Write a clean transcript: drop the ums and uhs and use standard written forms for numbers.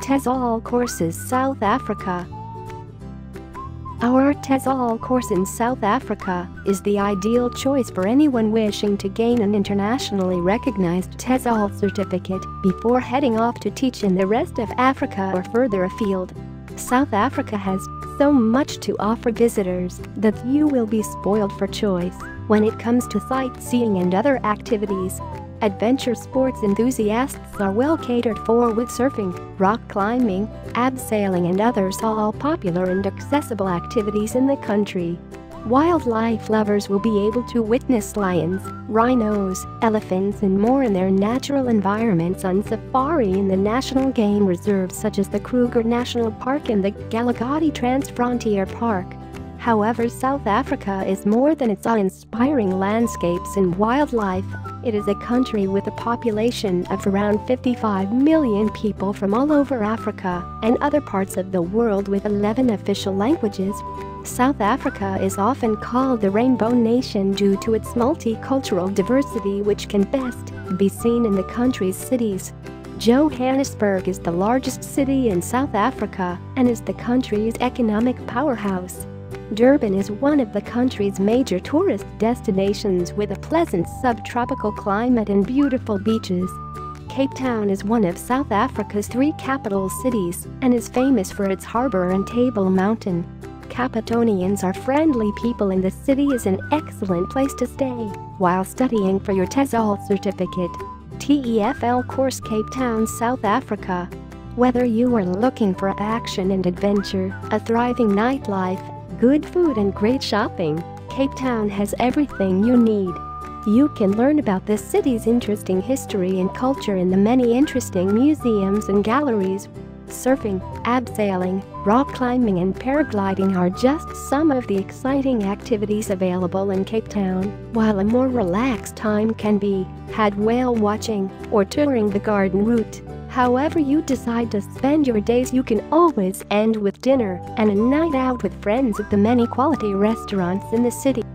TESOL courses South Africa. Our TESOL course in South Africa is the ideal choice for anyone wishing to gain an internationally recognized TESOL certificate before heading off to teach in the rest of Africa or further afield. South Africa has so much to offer visitors that you will be spoiled for choice when it comes to sightseeing and other activities. Adventure sports enthusiasts are well catered for, with surfing, rock climbing, abseiling and others all popular and accessible activities in the country. Wildlife lovers will be able to witness lions, rhinos, elephants and more in their natural environments on safari in the national game reserves such as the Kruger National Park and the Kgalagadi Transfrontier Park. However, South Africa is more than its awe-inspiring landscapes and wildlife. It is a country with a population of around 55 million people from all over Africa and other parts of the world, with 11 official languages. South Africa is often called the Rainbow Nation due to its multicultural diversity, which can best be seen in the country's cities. Johannesburg is the largest city in South Africa and is the country's economic powerhouse. Durban is one of the country's major tourist destinations with a pleasant subtropical climate and beautiful beaches. Cape Town is one of South Africa's 3 capital cities and is famous for its harbour and Table Mountain. Capetonians are friendly people and the city is an excellent place to stay while studying for your TESOL certificate. TEFL course, Cape Town, South Africa. Whether you are looking for action and adventure, a thriving nightlife, good food and great shopping, Cape Town has everything you need. You can learn about the city's interesting history and culture in the many interesting museums and galleries. Surfing, abseiling, rock climbing and paragliding are just some of the exciting activities available in Cape Town, while a more relaxed time can be had whale watching or touring the garden route. However you decide to spend your days, you can always end with dinner and a night out with friends at the many quality restaurants in the city.